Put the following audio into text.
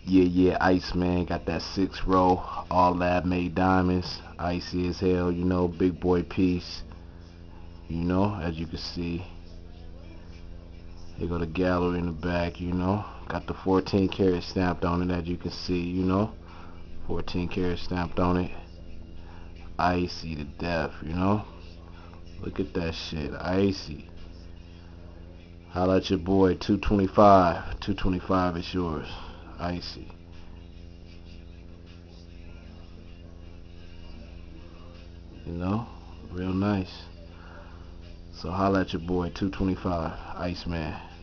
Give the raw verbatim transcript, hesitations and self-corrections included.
Yeah, yeah, Ice Man got that six row, all lab made diamonds, icy as hell, you know, big boy piece, you know, as you can see. Here go the gallery in the back, you know, got the fourteen karat stamped on it, as you can see, you know, fourteen karat stamped on it, icy to death, you know. Look at that shit, icy. Holla at your boy, two twenty-five, two twenty-five is yours, icy. You know, real nice. So holla at your boy, two twenty-five, Iceman.